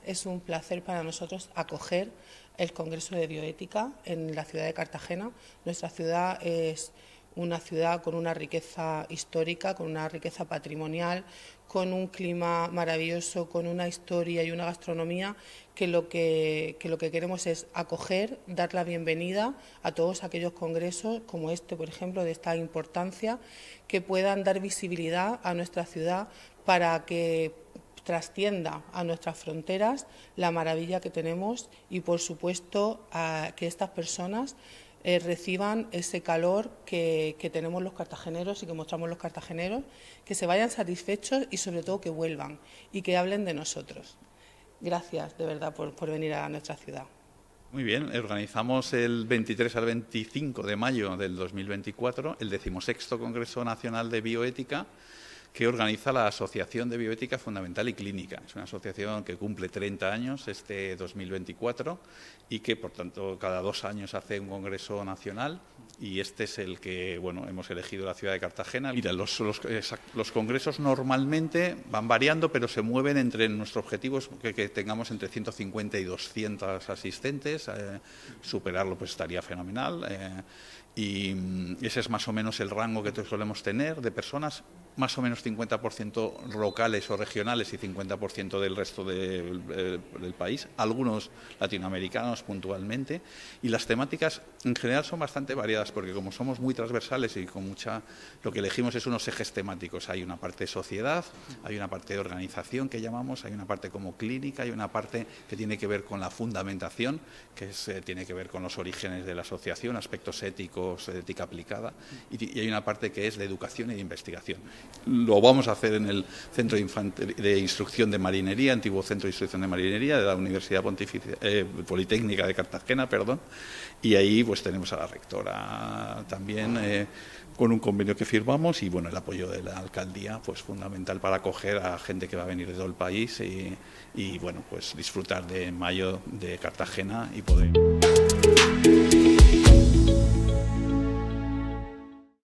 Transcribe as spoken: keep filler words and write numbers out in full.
Es un placer para nosotros acoger el Congreso de Bioética en la ciudad de Cartagena. Nuestra ciudad es una ciudad con una riqueza histórica, con una riqueza patrimonial, con un clima maravilloso, con una historia y una gastronomía que lo que, que lo que queremos es acoger, dar la bienvenida a todos aquellos congresos como este, por ejemplo, de esta importancia, que puedan dar visibilidad a nuestra ciudad para que trascienda a nuestras fronteras la maravilla que tenemos y, por supuesto, a que estas personas eh, reciban ese calor que, que tenemos los cartageneros y que mostramos los cartageneros, que se vayan satisfechos y, sobre todo, que vuelvan y que hablen de nosotros. Gracias, de verdad, por, por venir a nuestra ciudad. Muy bien, organizamos el veintitrés al veinticinco de mayo del dos mil veinticuatro el decimosexto Congreso Nacional de Bioética, que organiza la Asociación de Bioética Fundamental y Clínica. Es una asociación que cumple treinta años este dos mil veinticuatro y que, por tanto, cada dos años hace un congreso nacional, y este es el que, bueno, hemos elegido la ciudad de Cartagena. Mira, los, los, los congresos normalmente van variando, pero se mueven entre nuestro objetivo es que, que tengamos entre ciento cincuenta y doscientos asistentes. Eh, superarlo pues estaría fenomenal. Eh, y ese es más o menos el rango que solemos tener de personas, más o menos cincuenta por ciento locales o regionales y cincuenta por ciento del resto de, de, del país, algunos latinoamericanos puntualmente, y las temáticas en general son bastante variadas porque como somos muy transversales y con mucha, lo que elegimos es unos ejes temáticos. Hay una parte de sociedad, hay una parte de organización que llamamos, hay una parte como clínica, hay una parte que tiene que ver con la fundamentación, que es, eh, tiene que ver con los orígenes de la asociación, aspectos éticos, de ética aplicada, y, y hay una parte que es de educación y de investigación. Lo vamos a hacer en el Centro de, Infante- de Instrucción de Marinería, antiguo Centro de Instrucción de Marinería de la Universidad Pontificia, eh, Politécnica de Cartagena, perdón, y ahí pues tenemos a la rectora también eh, con un convenio que firmamos, y bueno, el apoyo de la alcaldía pues fundamental para acoger a gente que va a venir de todo el país y, y bueno, pues disfrutar de mayo de Cartagena y poder